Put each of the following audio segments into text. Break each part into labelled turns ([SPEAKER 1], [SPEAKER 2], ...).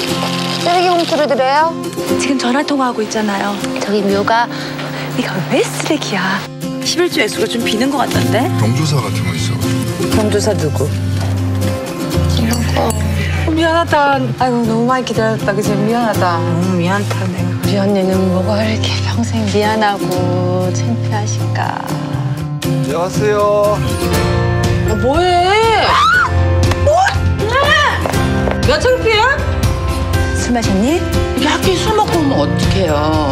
[SPEAKER 1] 쓰레기 봉투를 드려요?
[SPEAKER 2] 지금 전화 통화하고 있잖아요.
[SPEAKER 1] 저기 묘가
[SPEAKER 2] 네가 왜 쓰레기야? 11조 액수가 좀 비는 것 같던데?
[SPEAKER 3] 경조사 같은 거 있어.
[SPEAKER 2] 경조사 누구?
[SPEAKER 4] 미안하다. 아이고 너무 많이 기다렸다. 그치? 미안하다.
[SPEAKER 2] 너무 미안하다 내가.
[SPEAKER 1] 우리 언니는 뭐가 이렇게 평생 미안하고 창피하실까.
[SPEAKER 3] 안녕하세요.
[SPEAKER 4] 뭐해? 몇 창피해?
[SPEAKER 2] 술 마셨니?
[SPEAKER 4] 이게 학교에 술 먹고 오면 어떡해요?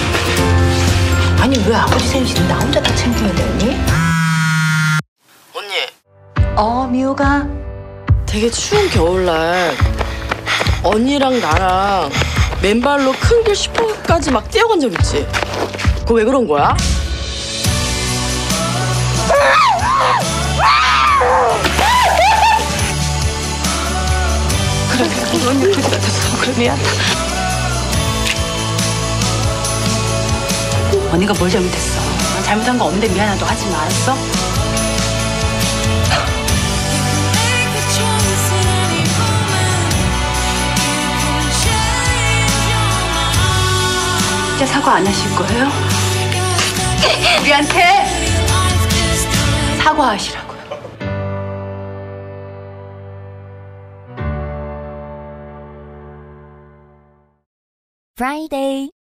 [SPEAKER 4] 아니 왜 아버지 생신 나 혼자 다 챙겨야 되니?
[SPEAKER 2] 어 미호가
[SPEAKER 5] 되게 추운 겨울날 언니랑 나랑 맨발로 큰 길 슈퍼까지 막 뛰어간 적 있지? 그거 왜 그런 거야?
[SPEAKER 2] 그래 언니 그렇게 같았어. 그래 미안하다. 언니가 뭘 잘못했어? 난 잘못한 거 없는데 미안하다고 하지 마. 알았어? 진짜 사과 안 하실 거예요? 우리한테 사과하시라고요.
[SPEAKER 6] Friday.